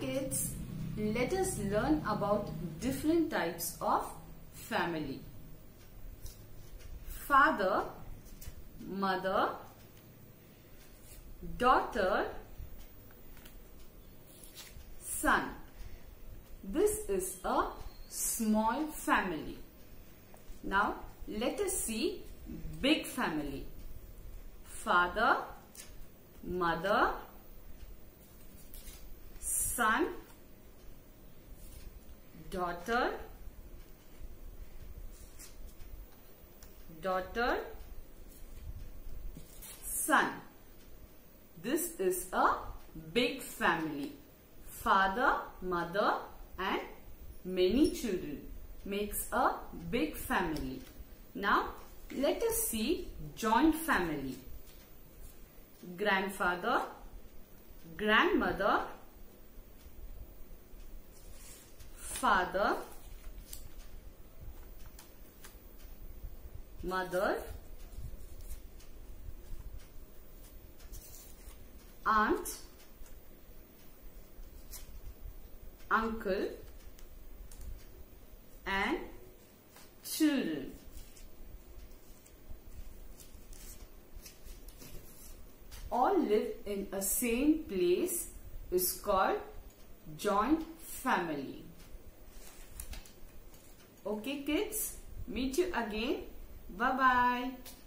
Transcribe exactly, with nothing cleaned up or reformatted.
kids, let us learn about different types of family. Father, mother, daughter, son. This is a small family. Now let us see big family. Father, mother, son, daughter, daughter, son. This is a big family. Father, mother and many children makes a big family. Now let us see joint family. Grandfather, grandmother, father, mother, aunt, uncle and children. All live in a same place is called joint family. Okay kids, meet you again. Bye bye.